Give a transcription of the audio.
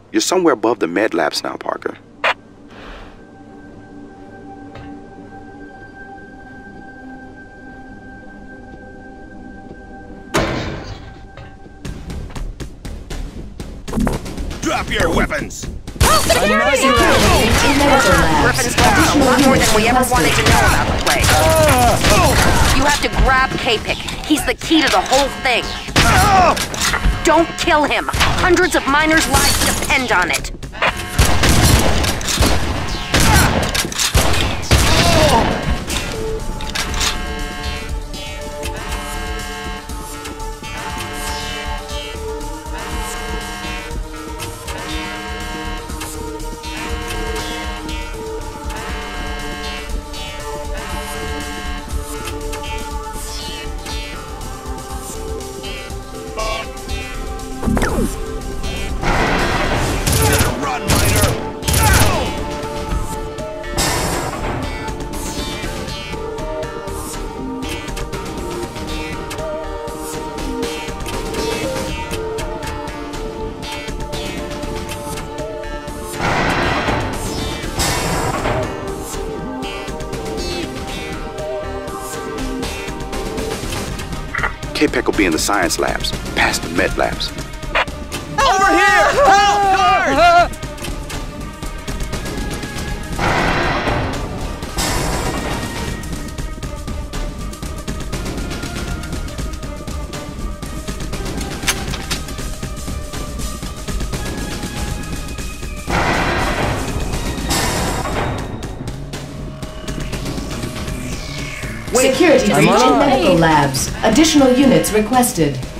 You're somewhere above the med labs now, Parker. Drop your weapons! Griffin's told us a lot more than we ever wanted to know about the place. You have to grab K-Pick. He's the key to the whole thing. Don't kill him. Hundreds of miners' lives depend on it. K-Pick will be in the science labs, past the med labs. Over here! Help! Guard! Security breach in medical labs. Additional units requested.